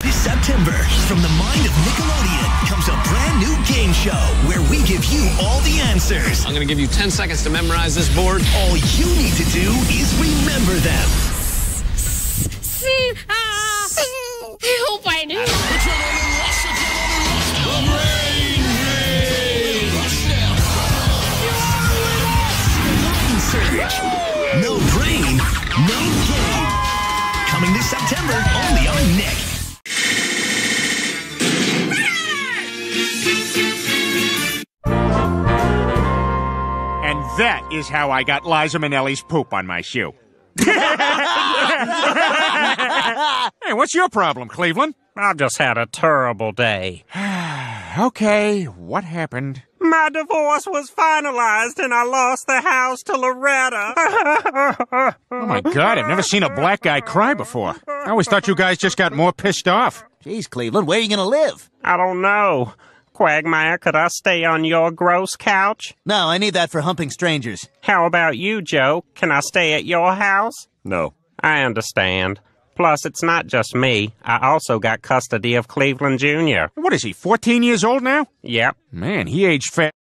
This September, from the mind of Nickelodeon comes a brand new game show where we give you all the answers. I'm going to give you 10 seconds to memorize this board. All you need to do is remember them. I hope I do. No brain, no game. Coming this September, only on Nick. And that is how I got Liza Minnelli's poop on my shoe. Hey, what's your problem, Cleveland? I just had a terrible day. Okay, what happened? My divorce was finalized and I lost the house to Loretta. Oh my God, I've never seen a black guy cry before. I always thought you guys just got more pissed off. Jeez, Cleveland, where are you gonna live? I don't know. Quagmire, could I stay on your gross couch? No, I need that for humping strangers. How about you, Joe? Can I stay at your house? No. I understand. Plus, it's not just me. I also got custody of Cleveland Jr. What is he, 14 years old now? Yep. Man, he aged fast.